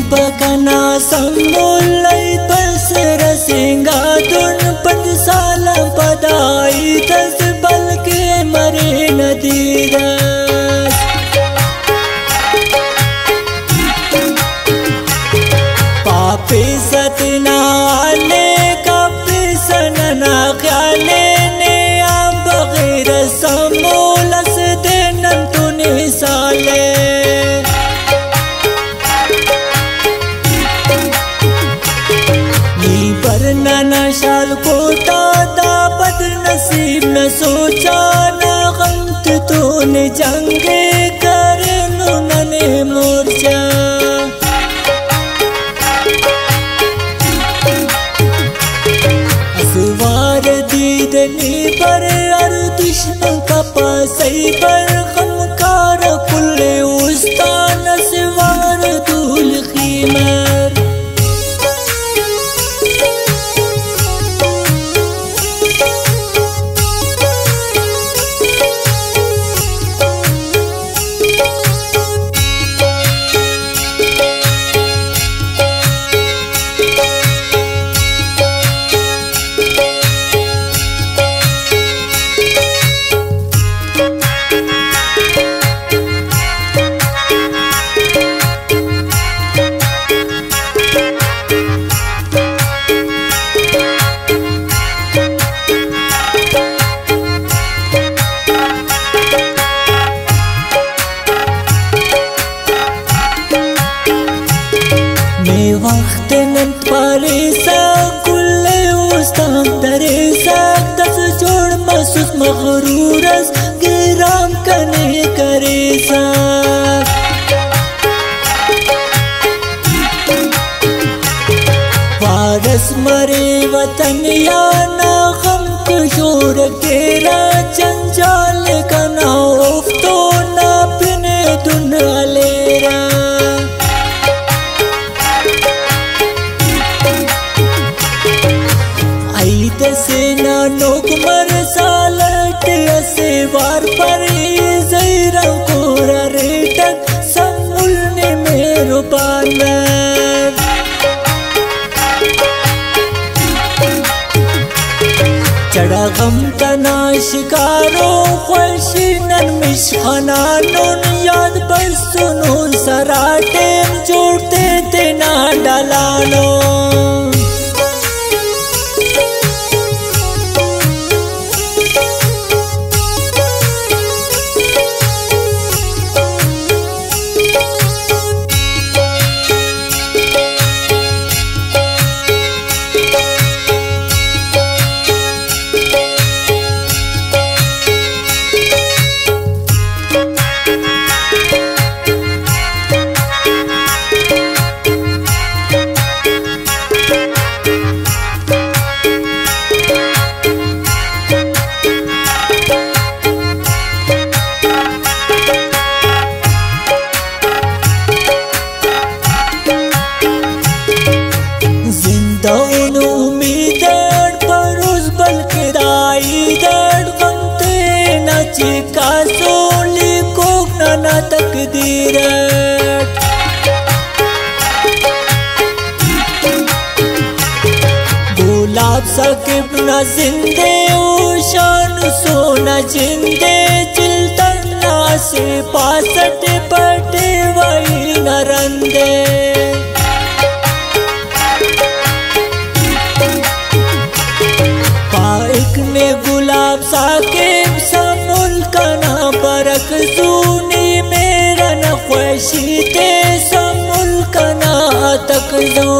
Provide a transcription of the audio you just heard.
पकना संबोलई बसर सिंगा दुन पद साल पदाई दस बल के मरे नदीरस पापी सतनाले कपी सनना ख्याले ने आम बगैर समोलस देनन तुने साले न शाल को दादा बद नसीब न सोचा न गंत तूने जंगे करे नने मोर्चा असवार दीदनी पर और दुश्मन का पासई पर गमकार कुल्ले उस्तान असवार दूल कीमत वक्त नन परेसा कुल्ले उस्ताद दरेसा दस जोड़ महसूस मगरूरस गिराम कने करेसा वारस मरे वतन या ना गम कुशोर तेरा जंजाल का ना उफ्तो ना पिने दुन अलेरा से नानोक मर सालट से वार पर ज़ैरा कोरा रेटक सम्मुलने मेरो पानर चढ़ा गम तना शिकारो ख्वाशी नरमिश खनानुन याद बस सुनो सराटे जोड़ते तेना डालानो चिका सोली को ना तकदीर गुलाब सकिब न जिंदे शान सोना जिंदे चिलतना से पासट पटे वही नरंदे पाइक ने गुलाब साकिब कना बरक सूनी मेरा न ख्वाशी ते समुल कना तक